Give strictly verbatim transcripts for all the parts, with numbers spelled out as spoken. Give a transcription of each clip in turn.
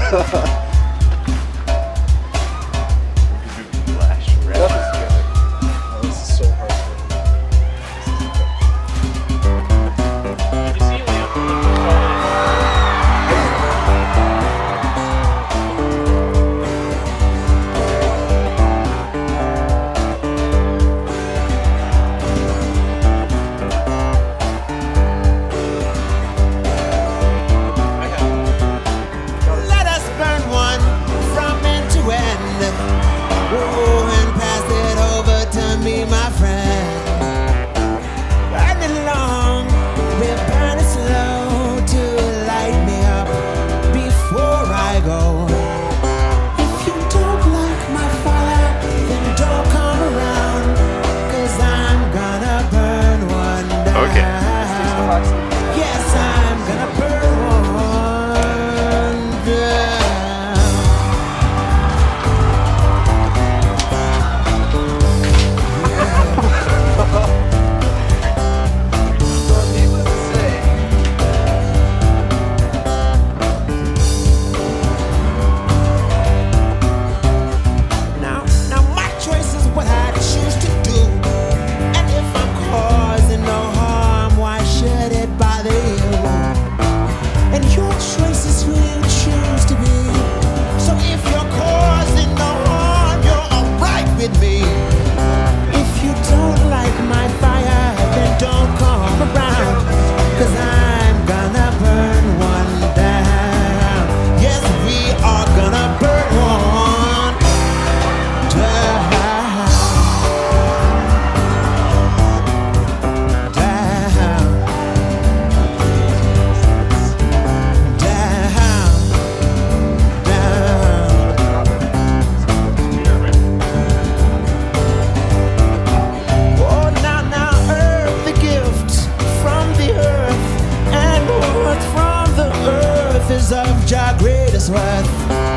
Of your greatest worth.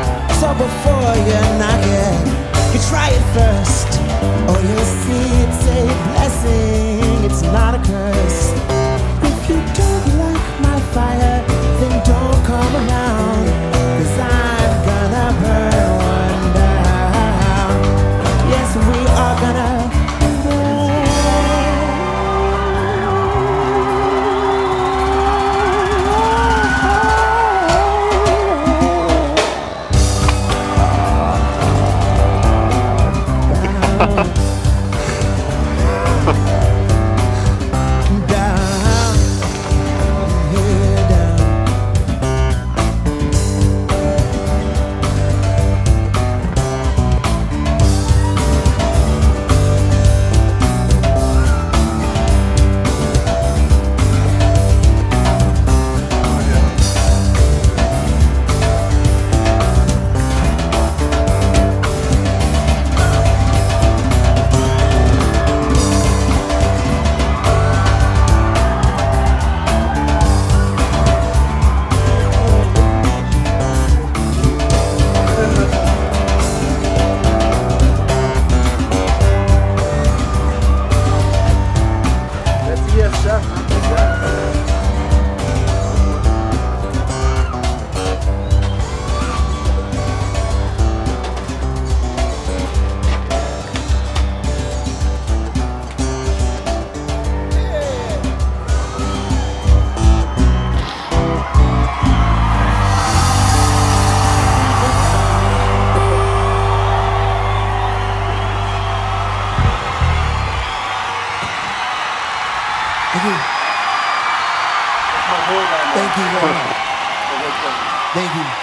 So before you knock it, you try it first. Oh, you'll see it's a blessing, it's not a curse. If you don't like my fire, then don't come around, 'cause I'm gonna burn one down. Yes, we are gonna Thank you. Thank you very much. Thank you.